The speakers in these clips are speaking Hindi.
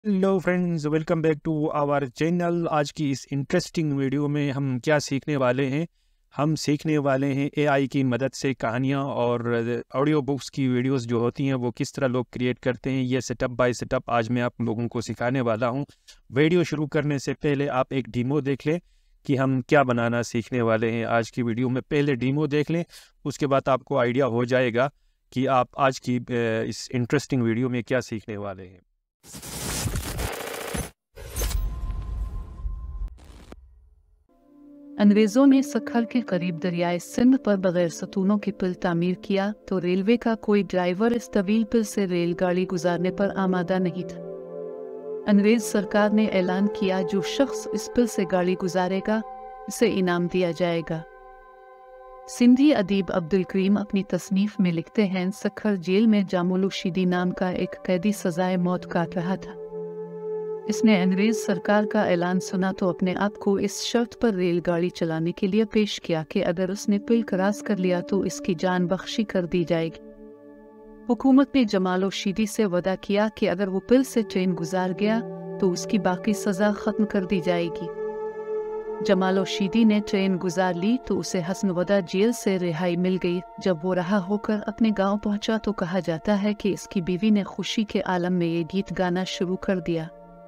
Hello friends, welcome back to our channel. आज की इस इंटरेस्टिंग वीडियो में हम क्या सीखने वाले हैं। हम सीखने वाले हैं एआई की मदद से कहानियाँ और ऑडियो बुक्स की वीडियोस जो होती हैं वो किस तरह लोग क्रिएट करते हैं। ये सेटअप बाय सेटअप आज मैं आप लोगों को सिखाने वाला हूँ। वीडियो शुरू करने से पहले आप एक डीमो देख लें कि हम क्या बनाना सीखने वाले हैं आज की वीडियो में। पहले डीमो देख लें, उसके बाद आपको आइडिया हो जाएगा कि आप आज की इस इंटरेस्टिंग वीडियो में क्या सीखने वाले हैं। अंग्रेजों ने सक्खर के करीब दरियाए सिंध पर बगैर सतूनों के पुल तामीर किया तो रेलवे का कोई ड्राइवर इस तवील पुल से रेलगाड़ी गुजारने पर आमादा नहीं था। अंग्रेज सरकार ने ऐलान किया, जो शख्स इस पुल से गाड़ी गुजारेगा उसे इनाम दिया जाएगा। सिंधी अदीब अब्दुल करीम अपनी तसनीफ में लिखते हैं, सक्खर जेल में जामुल शीदी नाम का एक कैदी सजाए मौत काट रहा था। इसने अंग्रेज सरकार का ऐलान सुना तो अपने आप को इस शर्त पर रेलगाड़ी चलाने के लिए पेश किया कि अगर उसने पुल क्रॉस कर लिया तो इसकी जान बख्शी कर दी जाएगी। हुकूमत ने जमाल शीदी से वादा किया कि अगर वो पुल से ट्रेन गुजार गया तो उसकी बाकी सज़ा ख़त्म कर दी जाएगी। जमाल शीदी ने ट्रेन गुजार ली तो उसे हसनवदा जेल से रिहाई मिल गई। जब वो रहा होकर अपने गांव पहुंचा तो कहा जाता है कि इसकी बीवी ने खुशी के आलम में ये गीत गाना शुरू कर दिया।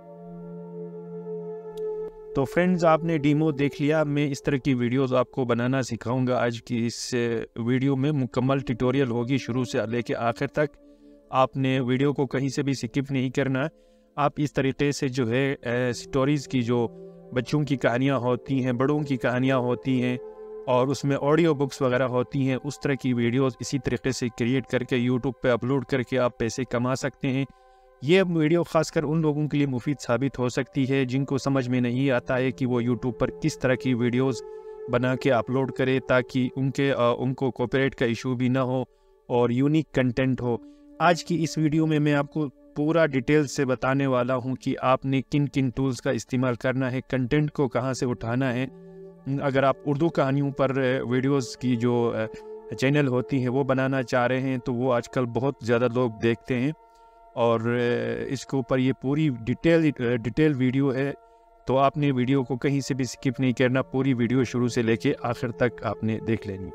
तो फ्रेंड्स, आपने डीमो देख लिया। मैं इस तरह की वीडियोस आपको बनाना सिखाऊंगा। आज की इस वीडियो में मुकम्मल ट्यूटोरियल होगी शुरू से लेके आखिर तक। आपने वीडियो को कहीं से भी स्किप नहीं करना। आप इस तरीके से जो है स्टोरीज़ की, जो बच्चों की कहानियाँ होती हैं, बड़ों की कहानियाँ होती हैं और उसमें ऑडियो बुक्स वगैरह होती हैं, उस तरह की वीडियोस इसी तरीके से क्रिएट करके यूट्यूब पे अपलोड करके आप पैसे कमा सकते हैं। ये वीडियो खासकर उन लोगों के लिए मुफीद साबित हो सकती है जिनको समझ में नहीं आता है कि वो यूट्यूब पर किस तरह की वीडियोस बना के अपलोड करे ताकि उनको कॉपीराइट का इशू भी ना हो और यूनिक कंटेंट हो। आज की इस वीडियो में मैं आपको पूरा डिटेल से बताने वाला हूं कि आपने किन किन टूल्स का इस्तेमाल करना है, कंटेंट को कहां से उठाना है। अगर आप उर्दू कहानियों पर वीडियोस की जो चैनल होती हैं वो बनाना चाह रहे हैं तो वो आजकल बहुत ज़्यादा लोग देखते हैं और इसके ऊपर ये पूरी डिटेल वीडियो है। तो आपने वीडियो को कहीं से भी स्किप नहीं करना, पूरी वीडियो शुरू से लेके आखिर तक आपने देख लेनी।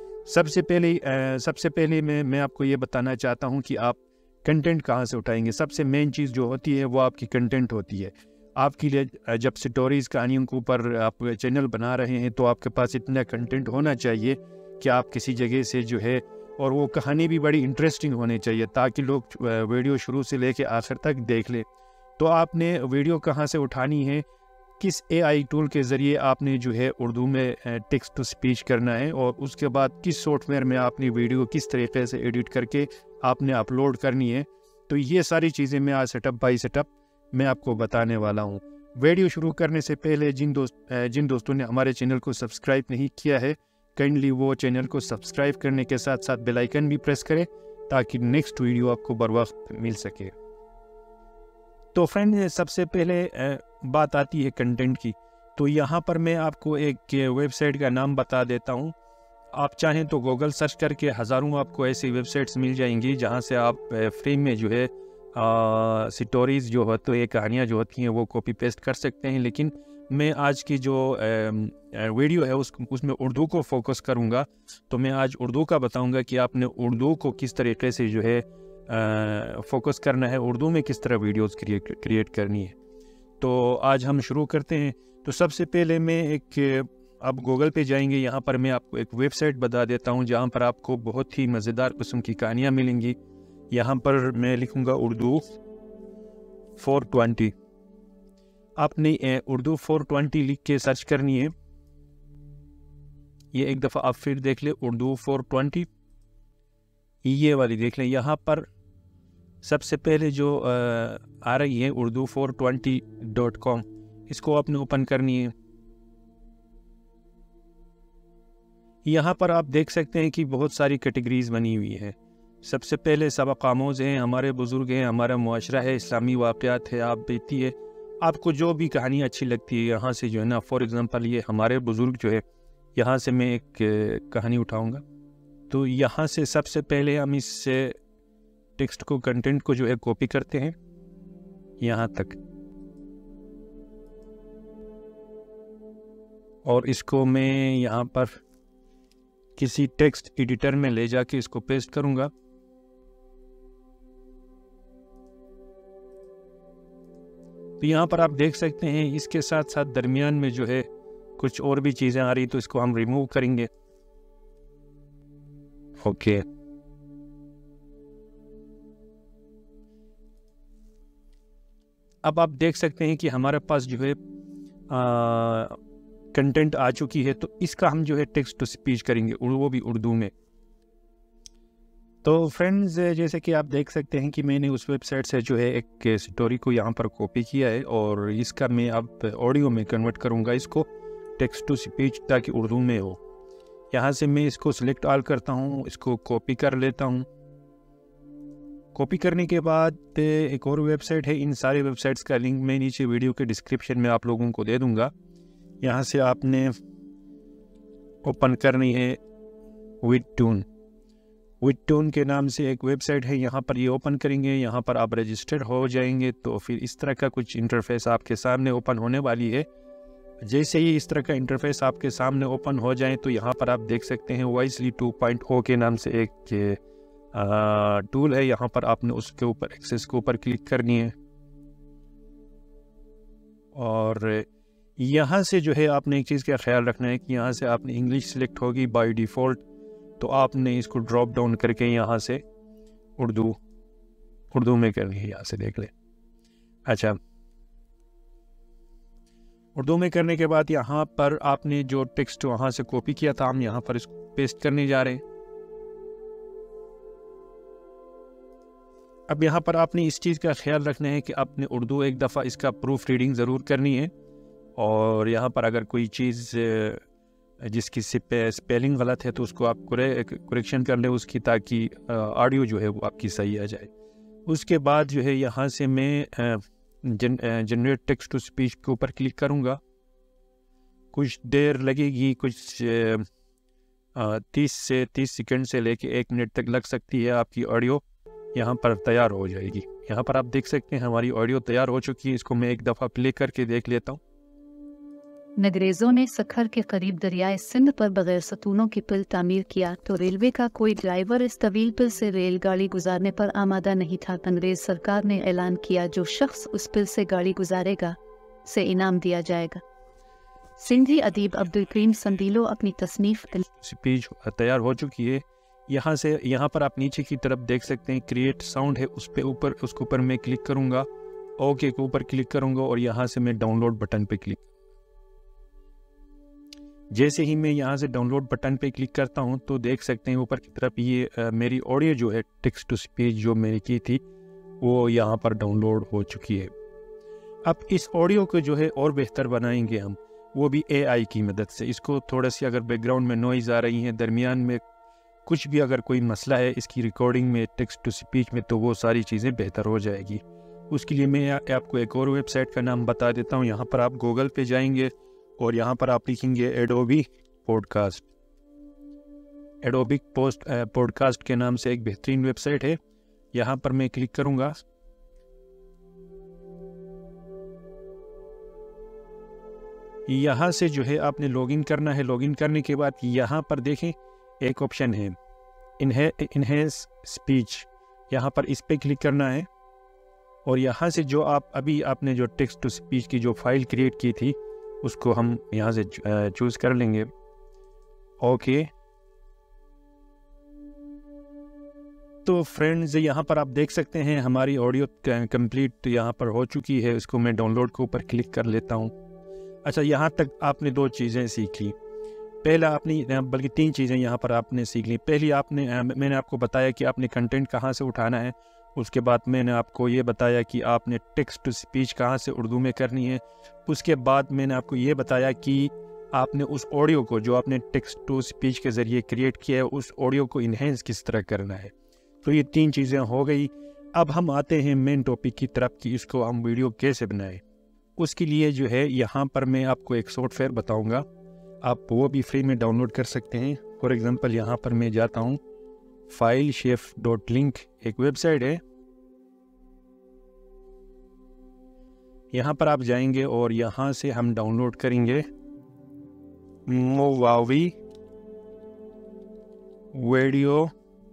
सबसे पहले मैं आपको ये बताना चाहता हूँ कि आप कंटेंट कहाँ से उठाएंगे। सबसे मेन चीज़ जो होती है वो आपकी कंटेंट होती है। आपके लिए जब स्टोरीज़ कहानियों के ऊपर आप चैनल बना रहे हैं तो आपके पास इतना कंटेंट होना चाहिए कि आप किसी जगह से जो है, और वो कहानी भी बड़ी इंटरेस्टिंग होनी चाहिए ताकि लोग वीडियो शुरू से लेके आखिर तक देख लें। तो आपने वीडियो कहाँ से उठानी है, किस एआई टूल के ज़रिए आपने जो है उर्दू में टेक्स्ट टू स्पीच करना है और उसके बाद किस सॉफ्टवेयर में आपने वीडियो किस तरीके से एडिट करके आपने अपलोड करनी है। तो ये सारी चीज़ें मैं आज सेटअप बाई सेटअप मैं आपको बताने वाला हूँ। वीडियो शुरू करने से पहले जिन दोस्तों ने हमारे चैनल को सब्सक्राइब नहीं किया है, काइंडली वो चैनल को सब्सक्राइब करने के साथ साथ बेल आइकन भी प्रेस करें ताकि नेक्स्ट वीडियो आपको बर वक्त मिल सके। तो फ्रेंड, सबसे पहले बात आती है कंटेंट की। तो यहाँ पर मैं आपको एक वेबसाइट का नाम बता देता हूँ। आप चाहें तो गूगल सर्च करके हज़ारों आपको ऐसी वेबसाइट्स मिल जाएंगी जहाँ से आप फ्री में जो है स्टोरीज़ जो होती है, कहानियाँ जो होती हैं वो कॉपी पेस्ट कर सकते हैं। लेकिन मैं आज की जो वीडियो है उसमें उर्दू को फोकस करूँगा। तो मैं आज उर्दू का बताऊँगा कि आपने उर्दू को किस तरीके से जो है फोकस करना है, उर्दू में किस तरह वीडियोस क्रिएट करनी है। तो आज हम शुरू करते हैं। तो सबसे पहले मैं अब गूगल पे जाएंगे। यहाँ पर मैं आपको एक वेबसाइट बता देता हूँ जहाँ पर आपको बहुत ही मज़ेदार किस्म की कहानियाँ मिलेंगी। यहाँ पर मैं लिखूँगा उर्दू 420। आपने उर्दू 420 लिख के सर्च करनी है। ये एक दफ़ा आप फिर देख ले, उर्दू 420 ये वाली देख लें। यहाँ पर सबसे पहले जो आ रही है urdu 420.com, इसको आपने ओपन करनी है। यहाँ पर आप देख सकते हैं कि बहुत सारी कैटेगरीज बनी हुई है। सबसे पहले सबक आमोज़ हैं, हमारे बुज़ुर्ग हैं, हमारा मुआशरा है, इस्लामी वाक़यात है, आप बीती है। आपको जो भी कहानी अच्छी लगती है यहाँ से जो है ना, फॉर एग्ज़ाम्पल ये हमारे बुज़ुर्ग जो है, यहाँ से मैं एक कहानी उठाऊँगा। तो यहाँ से सबसे पहले हम इस टेक्स्ट को, कंटेंट को जो है कॉपी करते हैं। यहाँ तक, और इसको मैं यहाँ पर किसी टेक्स्ट एडिटर में ले जाके इसको पेस्ट करूँगा। तो यहाँ पर आप देख सकते हैं इसके साथ साथ दरमियान में जो है कुछ और भी चीज़ें आ रही, तो इसको हम रिमूव करेंगे। ओके, अब आप देख सकते हैं कि हमारे पास जो है कंटेंट आ चुकी है। तो इसका हम जो है टेक्स्ट टू स्पीच करेंगे, वो भी उर्दू में। तो फ्रेंड्स, जैसे कि आप देख सकते हैं कि मैंने उस वेबसाइट से जो है एक स्टोरी को यहाँ पर कॉपी किया है और इसका मैं अब ऑडियो में कन्वर्ट करूँगा इसको टेक्स्ट टू स्पीच, ताकि उर्दू में हो। यहाँ से मैं इसको सिलेक्ट ऑल करता हूँ, इसको कॉपी कर लेता हूँ। कॉपी करने के बाद एक और वेबसाइट है, इन सारी वेबसाइट्स का लिंक मैं नीचे वीडियो के डिस्क्रिप्शन में आप लोगों को दे दूँगा। यहाँ से आपने ओपन करनी है विडटून के नाम से एक वेबसाइट है, यहाँ पर ये ओपन करेंगे। यहाँ पर आप रजिस्टर्ड हो जाएंगे तो फिर इस तरह का कुछ इंटरफेस आपके सामने ओपन होने वाली है। जैसे ही इस तरह का इंटरफेस आपके सामने ओपन हो जाए तो यहाँ पर आप देख सकते हैं वॉइसली 2.0 के नाम से एक टूल है। यहाँ पर आपने उसके ऊपर एक्सेस के ऊपर क्लिक करनी है और यहाँ से जो है आपने एक चीज़ का ख्याल रखना है कि यहाँ से आपने इंग्लिश सिलेक्ट होगी बाय डिफ़ॉल्ट, तो आपने इसको ड्रॉप डाउन करके यहाँ से उर्दू में करनी है। यहाँ से देख लें। अच्छा, उर्दू में करने के बाद यहाँ पर आपने जो टेक्स्ट वहाँ से कॉपी किया था, हम यहाँ पर इसको पेस्ट करने जा रहे हैं। अब यहाँ पर आपने इस चीज़ का ख्याल रखना है कि आपने उर्दू एक दफ़ा इसका प्रूफ रीडिंग ज़रूर करनी है और यहाँ पर अगर कोई चीज़ जिसकी स्पेलिंग गलत है तो उसको आप करेक्शन कर लें उसकी, ताकि ऑडियो जो है वो आपकी सही आ जाए। उसके बाद जो है यहाँ से मैं जनरेट टेक्स्ट टू स्पीच के ऊपर क्लिक करूँगा। कुछ देर लगेगी, कुछ 30 सेकंड से लेके 1 मिनट तक लग सकती है। आपकी ऑडियो यहाँ पर तैयार हो जाएगी। यहाँ पर आप देख सकते हैं हमारी ऑडियो तैयार हो चुकी है। इसको मैं एक दफ़ा प्ले करके देख लेता हूँ। अंग्रेजों ने सखर के करीब दरियाए सिंध पर बगैर सतूनों की पुल तामीर किया तो रेलवे का कोई ड्राइवर इस तवील पुल से रेलगाड़ी गुजारने पर आमादा नहीं था। अंग्रेज सरकार ने ऐलान किया जो शख्स उस पुल से गाड़ी गुजारेगा से इनाम दिया जाएगा। सिंधी अदीब अब्दुल करीम संदीलो अपनी तसनीफ स्पीच तैयार हो चुकी है। यहाँ पर आप नीचे की तरफ देख सकते हैं क्रिएट साउंड है, उसके ऊपर मैं क्लिक करूँगा। ओके के ऊपर क्लिक करूँगा और यहाँ से मैं डाउनलोड बटन पे क्लिक। जैसे ही मैं यहाँ से डाउनलोड बटन पे क्लिक करता हूँ तो देख सकते हैं ऊपर की तरफ ये मेरी ऑडियो जो है टेक्स्ट टू स्पीच जो मैंने की थी वो यहाँ पर डाउनलोड हो चुकी है। अब इस ऑडियो को जो है और बेहतर बनाएंगे हम, वो भी AI की मदद से। इसको थोड़ा सी अगर बैकग्राउंड में नॉइज़ आ रही है, दरमियान में कुछ भी अगर कोई मसला है इसकी रिकॉर्डिंग में टेक्स्ट टू स्पीच में, तो वो सारी चीज़ें बेहतर हो जाएगी। उसके लिए मैं आपको एक और वेबसाइट का नाम बता देता हूँ। यहाँ पर आप गूगल पे जाएंगे और यहाँ पर आप लिखेंगे एडोबी पॉडकास्ट के नाम से एक बेहतरीन वेबसाइट है। यहाँ पर मैं क्लिक करूँगा। यहाँ से जो है आपने लॉगिन करना है। लॉगिन करने के बाद यहाँ पर देखें एक ऑप्शन है इनहेंस स्पीच, यहाँ पर इस पर क्लिक करना है और यहाँ से जो आपने जो टेक्स्ट टू स्पीच की जो फाइल क्रिएट की थी उसको हम यहाँ से चूज़ कर लेंगे। ओके, तो फ्रेंड्स यहाँ पर आप देख सकते हैं हमारी ऑडियो कंप्लीट यहाँ पर हो चुकी है। इसको मैं डाउनलोड के ऊपर क्लिक कर लेता हूँ। अच्छा, यहाँ तक आपने 2 चीज़ें सीखी। पहला आपने, बल्कि 3 चीज़ें यहाँ पर आपने सीख ली। पहली मैंने आपको बताया कि आपने कंटेंट कहाँ से उठाना है। उसके बाद मैंने आपको ये बताया कि आपने टेक्स्ट टू स्पीच कहाँ से उर्दू में करनी है। उसके बाद मैंने आपको ये बताया कि आपने उस ऑडियो को जो आपने टेक्स्ट टू स्पीच के ज़रिए क्रिएट किया है उस ऑडियो को इन्हेंस किस तरह करना है। तो ये 3 चीज़ें हो गई। अब हम आते हैं मेन टॉपिक की तरफ कि इसको हम वीडियो कैसे बनाएं। उसके लिए जो है यहाँ पर मैं आपको एक सॉफ्टवेयर बताऊँगा, आप वो भी फ्री में डाउनलोड कर सकते हैं। फॉर एग्ज़ाम्पल यहाँ पर मैं जाता हूँ, FileChef.link एक वेबसाइट है। यहाँ पर आप जाएंगे और यहाँ से हम डाउनलोड करेंगे मोवावी वीडियो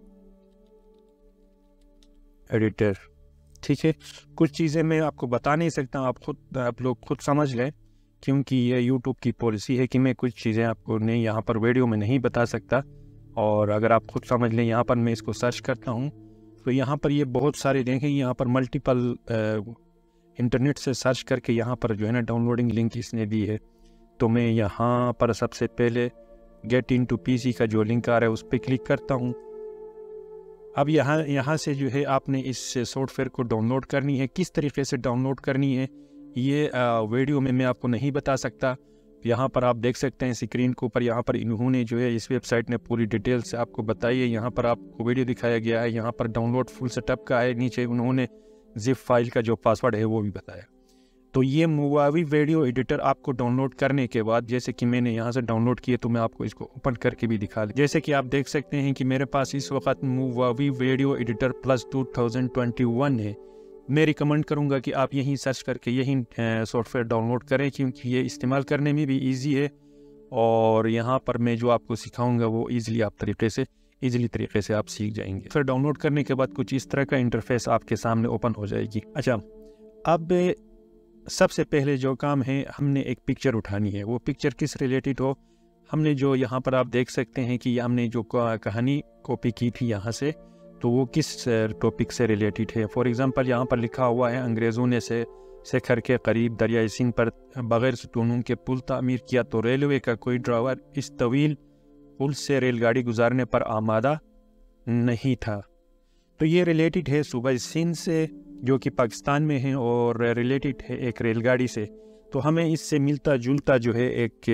एडिटर। ठीक है, कुछ चीज़ें मैं आपको बता नहीं सकता, आप लोग खुद समझ लें, क्योंकि ये यूट्यूब की पॉलिसी है कि मैं कुछ चीज़ें आपको नहीं यहाँ पर वीडियो में नहीं बता सकता। और अगर आप खुद समझ लें, यहाँ पर मैं इसको सर्च करता हूँ तो यहाँ पर ये बहुत सारे देखें, यहाँ पर मल्टीपल इंटरनेट से सर्च करके यहाँ पर जो है ना डाउनलोडिंग लिंक इसने दी है। तो मैं यहाँ पर सबसे पहले गेट इनटू पीसी का जो लिंक आ रहा है उस पर क्लिक करता हूँ। अब यहाँ से जो है आपने इस सॉफ्टवेयर को डाउनलोड करनी है। किस तरीके से डाउनलोड करनी है ये वीडियो में मैं आपको नहीं बता सकता। यहाँ पर आप देख सकते हैं स्क्रीन के ऊपर, यहाँ पर इन्होंने जो है इस वेबसाइट ने पूरी डिटेल से आपको बताई है। यहाँ पर आपको वीडियो दिखाया गया है, यहाँ पर डाउनलोड फुल सेटअप का है, नीचे उन्होंने जिप फाइल का जो पासवर्ड है वो भी बताया। तो ये मोवावी वीडियो एडिटर आपको डाउनलोड करने के बाद, जैसे कि मैंने यहाँ से डाउनलोड किया तो मैं आपको इसको ओपन करके भी दिखा दूँ। जैसे कि आप देख सकते हैं कि मेरे पास इस वक्त मोवावी वीडियो एडिटर प्लस 2021 है। मैं रिकमेंड करूँगा कि आप यहीं सर्च करके यहीं सॉफ्टवेयर डाउनलोड करें, क्योंकि ये इस्तेमाल करने में भी ईजी है और यहाँ पर मैं जो आपको सिखाऊंगा वो ईज़िली तरीके से आप सीख जाएंगे। फिर डाउनलोड करने के बाद कुछ इस तरह का इंटरफेस आपके सामने ओपन हो जाएगी। अच्छा, अब सबसे पहले जो काम है, हमने एक पिक्चर उठानी है। वो पिक्चर किस रिलेटेड हो, हमने जो यहाँ पर आप देख सकते हैं कि हमने जो कहानी कॉपी की थी यहाँ से, तो वो किस टॉपिक से रिलेटेड है। फॉर एग्ज़ाम्पल यहाँ पर लिखा हुआ है अंग्रेज़ों ने शेखर के करीब दरियाई सिंध पर बग़ैर सुतूनों के पुल तामीर किया तो रेलवे का कोई ड्राइवर इस तवील पुल से रेलगाड़ी गुजारने पर आमादा नहीं था। तो ये रिलेटेड है सूबा सिंध से जो कि पाकिस्तान में है और रिलेटेड है एक रेलगाड़ी से। तो हमें इससे मिलता जुलता जो है एक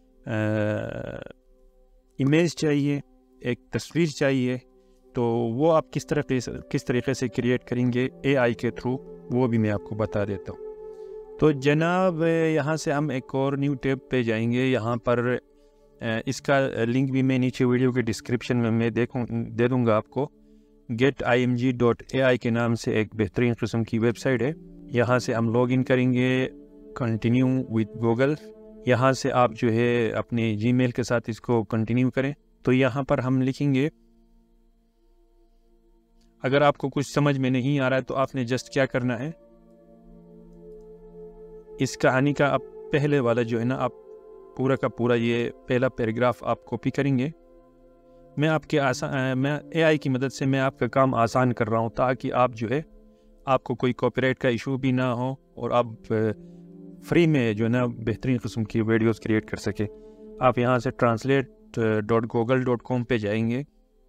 इमेज चाहिए, एक तस्वीर चाहिए। तो वो आप किस तरीके से क्रिएट करेंगे एआई के थ्रू, वो भी मैं आपको बता देता हूँ। तो जनाब यहाँ से हम एक और न्यू टैब पे जाएंगे। यहाँ पर इसका लिंक भी मैं नीचे वीडियो के डिस्क्रिप्शन में मैं दे दूँगा आपको। getimg.ai के नाम से एक बेहतरीन किस्म की वेबसाइट है। यहाँ से हम लॉग इन करेंगे, कंटिन्यू विद गूगल। यहाँ से आप जो है अपने जीमेल के साथ इसको कंटिन्यू करें। तो यहाँ पर हम लिखेंगे, अगर आपको कुछ समझ में नहीं आ रहा है तो आपने जस्ट क्या करना है, इस कहानी का आप पहले वाला जो है ना, आप पूरा का पूरा ये पहला पैराग्राफ आप कॉपी करेंगे। मैं एआई की मदद से मैं आपका काम आसान कर रहा हूँ, ताकि आप जो है आपको कोई कॉपीराइट का इशू भी ना हो और आप फ्री में जो है ना बेहतरीन किस्म की वीडियोस क्रिएट कर सके। आप यहाँ से translate.google.com पे जाएंगे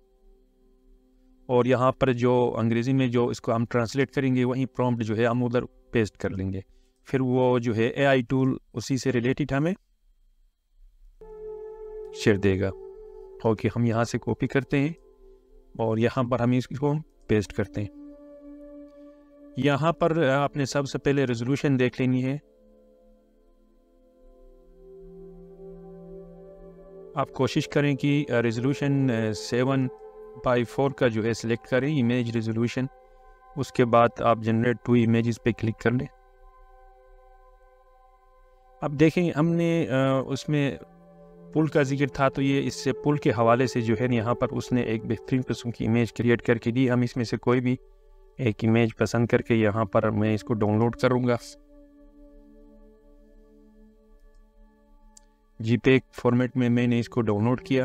और यहाँ पर जो अंग्रेज़ी में जो इसको हम ट्रांसलेट करेंगे वही प्रॉम्प्ट जो है हम उधर पेस्ट कर लेंगे। फिर वो जो है एआई टूल उसी से रिलेटेड हमें शेयर देगा। ओके, हम यहाँ से कॉपी करते हैं और यहाँ पर हम इसको पेस्ट करते हैं। यहाँ पर आपने सबसे पहले रेजोल्यूशन देख लेनी है। आप कोशिश करें कि रेजोल्यूशन 7:4 का जो है सिलेक्ट करें, इमेज रेजोल्यूशन। उसके बाद आप जनरेट 2 इमेजेस पे क्लिक कर लें। अब देखें हमने उसमें पुल का जिक्र था, तो ये इससे पुल के हवाले से जो है यहाँ पर उसने एक बेहतरीन किस्म की इमेज क्रिएट करके दी। हम इसमें से कोई भी एक इमेज पसंद करके यहाँ पर मैं इसको डाउनलोड करूँगा। JPEG फॉर्मेट में मैंने इसको डाउनलोड किया।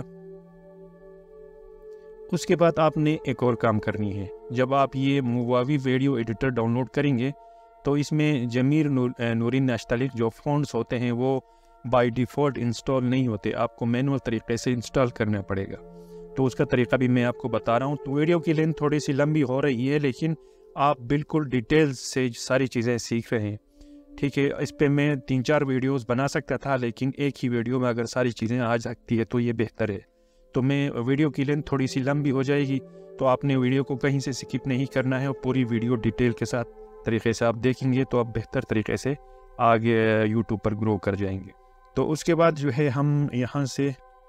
उसके बाद आपने एक और काम करनी है। जब आप ये मोवावी वीडियो एडिटर डाउनलोड करेंगे तो इसमें जमीर नूरिन नश्तलिक जो फ़ॉन्ट्स होते हैं वो बाय डिफ़ॉल्ट इंस्टॉल नहीं होते, आपको मैनुअल तरीके से इंस्टॉल करना पड़ेगा। तो उसका तरीका भी मैं आपको बता रहा हूँ। तो वीडियो की लेंथ थोड़ी सी लंबी हो रही है, लेकिन आप बिल्कुल डिटेल्स से सारी चीज़ें सीख रहे हैं। ठीक है, इस पे मैं 3-4 वीडियोस बना सकता था, लेकिन एक ही वीडियो में अगर सारी चीज़ें आ सकती है तो ये बेहतर है। तो मैं वीडियो की लेंथ थोड़ी सी लंबी हो जाएगी, तो आपने वीडियो को कहीं से स्किप नहीं करना है और पूरी वीडियो डिटेल के साथ तरीके से आप देखेंगे तो आप बेहतर तरीके से आगे यूट्यूब पर ग्रो कर जाएंगे। तो उसके बाद जो है हम यहाँ से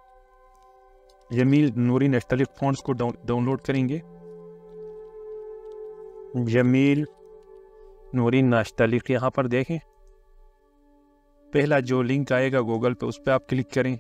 जमील नूरिन नश्तलिक फ़ॉन्ट्स को डाउनलोड करेंगे। जमील नूरीन नाश्तालिक यहाँ पर देखें, पहला जो लिंक आएगा गूगल पे उस पर आप क्लिक करें।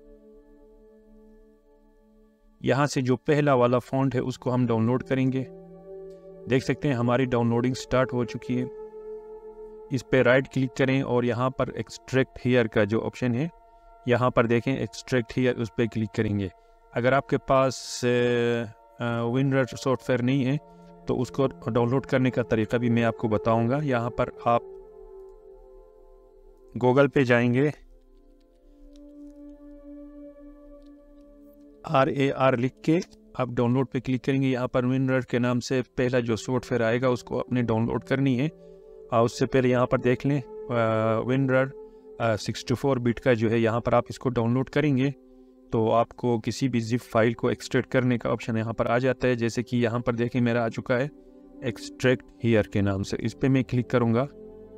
यहाँ से जो पहला वाला फ़ॉन्ट है उसको हम डाउनलोड करेंगे। देख सकते हैं हमारी डाउनलोडिंग स्टार्ट हो चुकी है। इस पे राइट क्लिक करें और यहाँ पर एक्सट्रैक्ट हियर का जो ऑप्शन है यहाँ पर देखें, एक्सट्रैक्ट हियर, उस पर क्लिक करेंगे। अगर आपके पास विनरर सॉफ्टवेयर नहीं है तो उसको डाउनलोड करने का तरीका भी मैं आपको बताऊंगा। यहाँ पर आप गूगल पे जाएंगे, RAR लिख के आप डाउनलोड पे क्लिक करेंगे। यहाँ पर विनरर के नाम से पहला जो सॉफ्टवेयर आएगा उसको अपने डाउनलोड करनी है। उससे पहले यहाँ पर देख लें विनरर 64 बिट का जो है, यहाँ पर आप इसको डाउनलोड करेंगे तो आपको किसी भी जिप फाइल को एक्सट्रैक्ट करने का ऑप्शन यहाँ पर आ जाता है। जैसे कि यहाँ पर देखें मेरा आ चुका है एक्सट्रैक्ट हियर के नाम से, इस पर मैं क्लिक करूँगा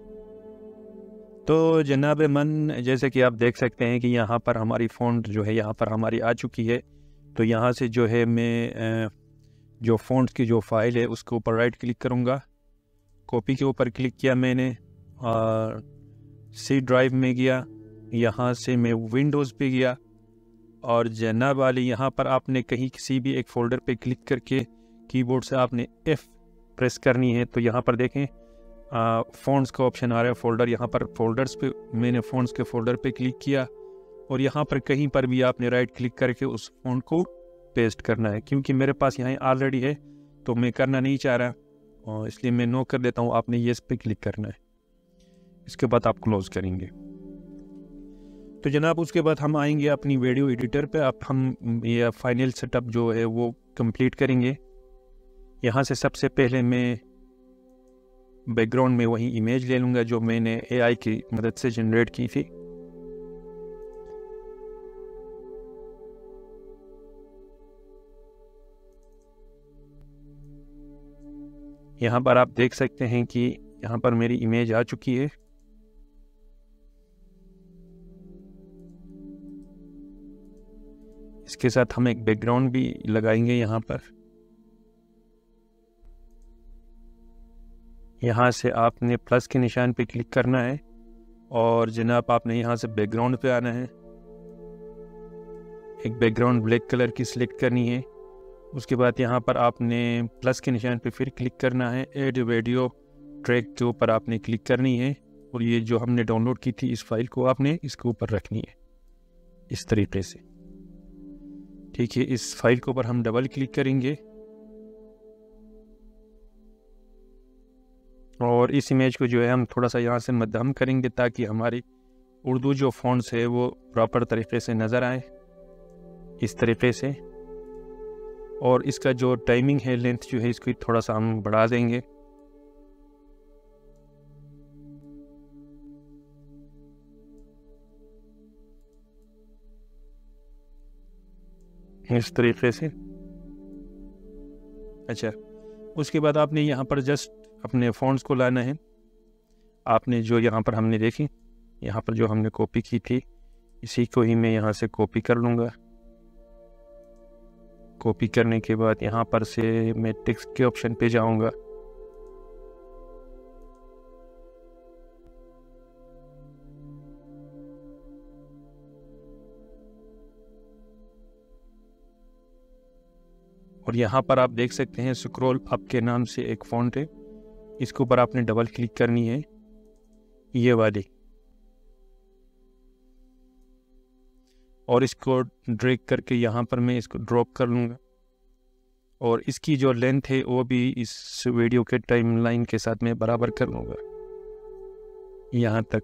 तो जनाब मन, जैसे कि आप देख सकते हैं कि यहाँ पर हमारी फ़ॉन्ट जो है यहाँ पर हमारी आ चुकी है। तो यहाँ से जो है मैं जो फ़ॉन्ट की जो फाइल है उसके ऊपर राइट क्लिक करूँगा, कॉपी के ऊपर क्लिक किया मैंने और सी ड्राइव में गया, यहाँ से मैं विंडोज़ पे गया और जनाब वाली यहाँ पर आपने कहीं किसी भी एक फ़ोल्डर पे क्लिक करके कीबोर्ड से आपने F प्रेस करनी है। तो यहाँ पर देखें फ़ॉन्ट्स का ऑप्शन आ रहा है, फ़ोल्डर, यहाँ पर फ़ोल्डर्स पे मैंने फ़ॉन्ट्स के फ़ोल्डर पे क्लिक किया और यहाँ पर कहीं पर भी आपने राइट क्लिक करके उस फ़ॉन्ट को पेस्ट करना है। क्योंकि मेरे पास यहाँ ऑलरेडी है तो मैं करना नहीं चाह रहा और इसलिए मैं नो कर देता हूँ। आपने येस पे क्लिक करना है, इसके बाद आप क्लोज़ करेंगे। तो जनाब उसके बाद हम आएंगे अपनी वीडियो एडिटर पे। अब हम ये फाइनल सेटअप जो है वो कंप्लीट करेंगे। यहाँ से सबसे पहले मैं बैकग्राउंड में वही इमेज ले लूँगा जो मैंने AI की मदद से जनरेट की थी। यहाँ पर आप देख सकते हैं कि यहाँ पर मेरी इमेज आ चुकी है। इसके साथ हम एक बैकग्राउंड भी लगाएंगे। यहाँ पर यहाँ से आपने प्लस के निशान पे क्लिक करना है और जनाब आपने यहाँ से बैकग्राउंड पे आना है। एक बैकग्राउंड ब्लैक कलर की सिलेक्ट करनी है। उसके बाद यहाँ पर आपने प्लस के निशान पे फिर क्लिक करना है। ऐड वीडियो ट्रैक के ऊपर आपने क्लिक करनी है और ये जो हमने डाउनलोड की थी इस फाइल को आपने इसके ऊपर रखनी है इस तरीके से। ठीक है, इस फाइल के ऊपर हम डबल क्लिक करेंगे और इस इमेज को जो है हम थोड़ा सा यहाँ से मध्यम करेंगे ताकि हमारी उर्दू जो फ़ॉन्ट्स है वो प्रॉपर तरीके से नज़र आए इस तरीके से। और इसका जो टाइमिंग है, लेंथ जो है, इसको थोड़ा सा हम बढ़ा देंगे। इस तरीके से। अच्छा, उसके बाद आपने यहाँ पर जस्ट अपने फ़ॉन्ट्स को लाना है। आपने जो यहाँ पर हमने देखी, यहाँ पर जो हमने कॉपी की थी इसी को ही मैं यहाँ से कॉपी कर लूँगा। कॉपी करने के बाद यहाँ पर से मैं टेक्स्ट के ऑप्शन पे जाऊँगा। और यहाँ पर आप देख सकते हैं स्क्रॉल अप के नाम से एक फ़ॉन्ट है, इसके ऊपर आपने डबल क्लिक करनी है, ये वाली, और इसको ड्रैग करके यहाँ पर मैं इसको ड्रॉप कर लूँगा और इसकी जो लेंथ है वो भी इस वीडियो के टाइमलाइन के साथ मैं बराबर कर लूँगा यहाँ तक।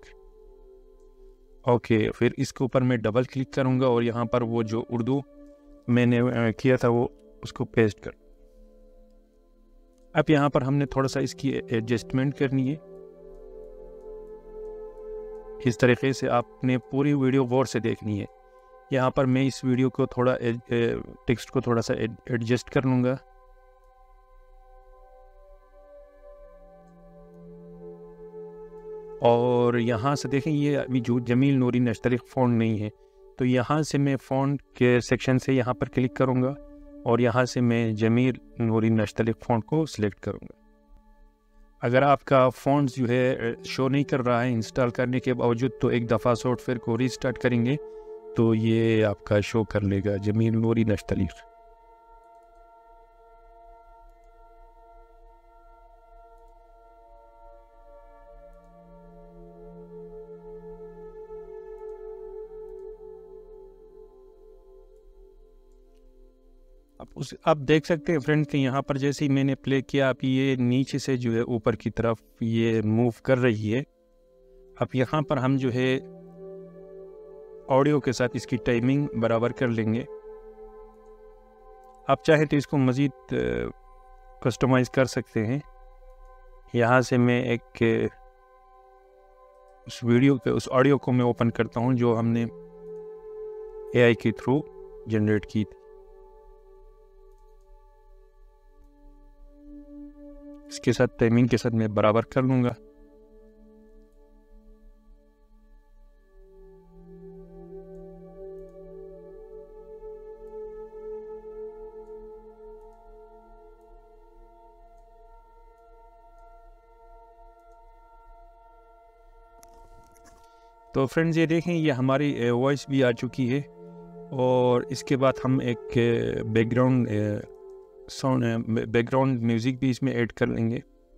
ओके, फिर इसके ऊपर मैं डबल क्लिक करूँगा और यहाँ पर वो जो उर्दू मैंने किया था वो उसको पेस्ट कर। अब यहाँ पर हमने थोड़ा सा इसकी एडजस्टमेंट करनी है। इस तरीके से आपने पूरी वीडियो गौर से देखनी है। यहाँ पर मैं इस वीडियो को थोड़ा टेक्स्ट को थोड़ा सा एडजस्ट कर लूँगा। और यहाँ से देखें ये अभी जो जमील नूरी नश्तलिक फ़ॉन्ट नहीं है, तो यहाँ से मैं फ़ॉन्ट के सेक्शन से यहाँ पर क्लिक करूँगा और यहाँ से मैं जमील नूरी नश्तलिक फ़ॉन्ट को सिलेक्ट करूँगा। अगर आपका फ़ोन जो है शो नहीं कर रहा है इंस्टॉल करने के बावजूद, तो एक दफ़ा सॉफ्टवेयर को रीस्टार्ट करेंगे तो ये आपका शो कर लेगा जमील नूरी नश्तलीफ। आप देख सकते हैं फ्रेंड कि यहाँ पर जैसे ही मैंने प्ले किया, आप ये नीचे से जो है ऊपर की तरफ ये मूव कर रही है। अब यहाँ पर हम जो है ऑडियो के साथ इसकी टाइमिंग बराबर कर लेंगे। आप चाहें तो इसको मज़ीद कस्टमाइज़ कर सकते हैं। यहाँ से मैं एक उस ऑडियो को मैं ओपन करता हूँ जो हमने AI के थ्रू जनरेट की थी। इसके साथ टाइमिंग के साथ मैं बराबर कर लूँगा। तो फ्रेंड्स ये देखें, ये हमारी वॉइस भी आ चुकी है और इसके बाद हम एक बैकग्राउंड म्यूज़िक भी इसमें ऐड कर लेंगे।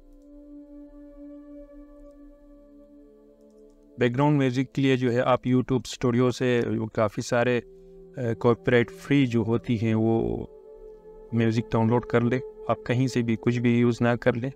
बैकग्राउंड म्यूज़िक के लिए जो है आप यूट्यूब स्टूडियो से काफ़ी सारे कॉपीराइट फ्री जो होती हैं वो म्यूज़िक डाउनलोड कर ले। आप कहीं से भी कुछ भी यूज़ ना कर लें।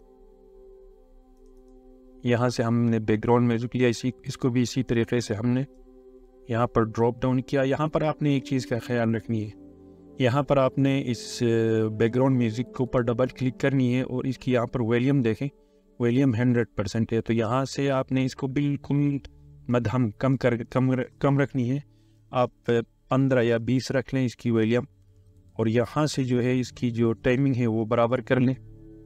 यहाँ से हमने बैकग्राउंड म्यूज़िक लिया, इसको भी इसी तरीके से हमने यहाँ पर ड्रॉप डाउन किया। यहाँ पर आपने एक चीज़ का ख्याल रखनी है, यहाँ पर आपने इस बैकग्राउंड म्यूज़िक के ऊपर डबल क्लिक करनी है और इसकी यहाँ पर वॉल्यूम देखें, वॉल्यूम 100% है। तो यहाँ से आपने इसको बिल्कुल मध्यम कम रखनी है। आप 15 या 20 रख लें इसकी वॉल्यूम, और यहाँ से जो है इसकी जो टाइमिंग है वो बराबर कर लें।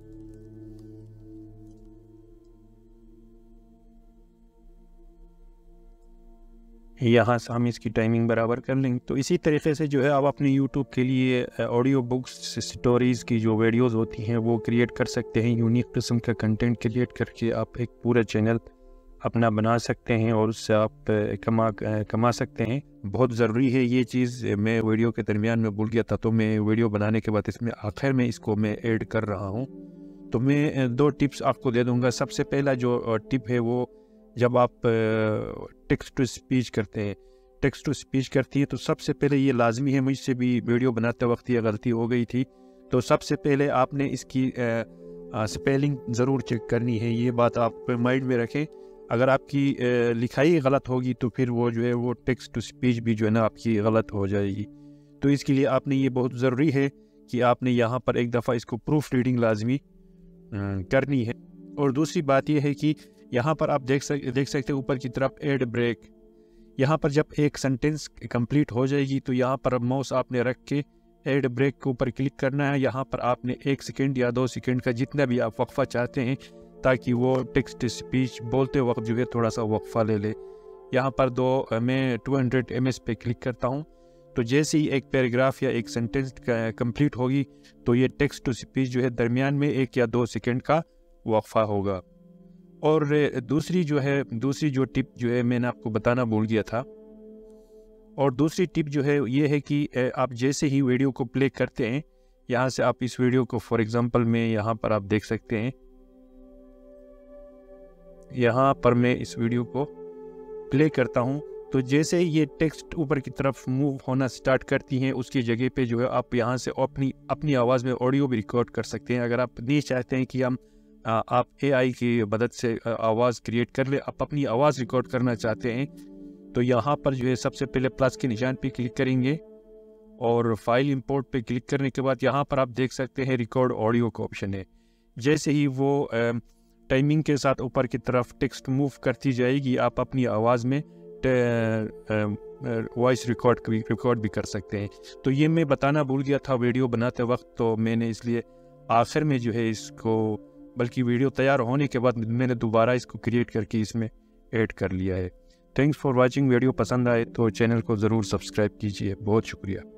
यहाँ से हम इसकी टाइमिंग बराबर कर लेंगे। तो इसी तरीके से जो है आप अपने यूट्यूब के लिए ऑडियो बुक्स स्टोरीज़ की जो वीडियोस होती हैं वो क्रिएट कर सकते हैं। यूनिक किस्म का कंटेंट क्रिएट करके आप एक पूरा चैनल अपना बना सकते हैं और उससे आप कमा सकते हैं। बहुत ज़रूरी है ये चीज़, मैं वीडियो के दरमियान में भूल गया था, तो मैं वीडियो बनाने के बाद इसमें आखिर में इसको मैं ऐड कर रहा हूँ। तो मैं 2 टिप्स आपको दे दूँगा। सबसे पहला जो टिप है वो, जब आप टेक्स्ट टू स्पीच करते हैं, टेक्स्ट टू स्पीच करती है, तो सबसे पहले ये लाजमी है, मुझसे भी वीडियो बनाते वक्त ये गलती हो गई थी, तो सबसे पहले आपने इसकी स्पेलिंग ज़रूर चेक करनी है। ये बात आप माइंड में रखें। अगर आपकी लिखाई गलत होगी तो फिर वो जो है वो टेक्स्ट टू स्पीच भी जो है ना आपकी गलत हो जाएगी। तो इसके लिए आपने ये बहुत ज़रूरी है कि आपने यहाँ पर एक दफ़ा इसको प्रूफ रीडिंग लाजमी करनी है। और दूसरी बात यह है कि यहाँ पर आप देख सकते हैं ऊपर की तरफ एड ब्रेक। यहाँ पर जब एक सेंटेंस कंप्लीट हो जाएगी तो यहाँ पर माउस आपने रख के एड ब्रेक के ऊपर क्लिक करना है। यहाँ पर आपने 1 सेकंड या 2 सेकंड का जितना भी आप वक्फा चाहते हैं, ताकि वो टेक्स्ट स्पीच बोलते वक्त जो है थोड़ा सा वक्फा ले ले। यहाँ पर मैं 200 ms पे क्लिक करता हूँ, तो जैसे ही एक पैराग्राफ या एक सेंटेंस कंप्लीट होगी तो ये टेक्स्ट टू स्पीच जो है दरमियान में 1 या 2 सेकंड का वक्फा होगा। और दूसरी जो टिप जो है मैंने आपको बताना भूल गया था, और दूसरी टिप जो है ये है कि आप जैसे ही वीडियो को प्ले करते हैं, यहाँ से आप इस वीडियो को फॉर एग्जांपल में यहाँ पर आप देख सकते हैं, यहाँ पर मैं इस वीडियो को प्ले करता हूँ, तो जैसे ही ये टेक्स्ट ऊपर की तरफ मूव होना स्टार्ट करती हैं, उसकी जगह पे जो है आप यहाँ से अपनी आवाज़ में ऑडियो भी रिकॉर्ड कर सकते हैं। अगर आप नहीं चाहते हैं कि आप AI की मदद से आवाज़ क्रिएट कर ले, आप अपनी आवाज़ रिकॉर्ड करना चाहते हैं, तो यहाँ पर जो है सबसे पहले प्लस के निशान पे क्लिक करेंगे और फाइल इंपोर्ट पे क्लिक करने के बाद यहाँ पर आप देख सकते हैं रिकॉर्ड ऑडियो का ऑप्शन है। जैसे ही वो टाइमिंग के साथ ऊपर की तरफ टेक्स्ट मूव करती जाएगी, आप अपनी आवाज़ में वॉइस रिकॉर्ड भी कर सकते हैं। तो ये मैं बताना भूल गया था वीडियो बनाते वक्त, तो मैंने इसलिए आखिर में जो है इसको, बल्कि वीडियो तैयार होने के बाद मैंने दोबारा इसको क्रिएट करके इसमें ऐड कर लिया है। Thanks for watching. वीडियो पसंद आए तो चैनल को ज़रूर सब्सक्राइब कीजिए। बहुत शुक्रिया।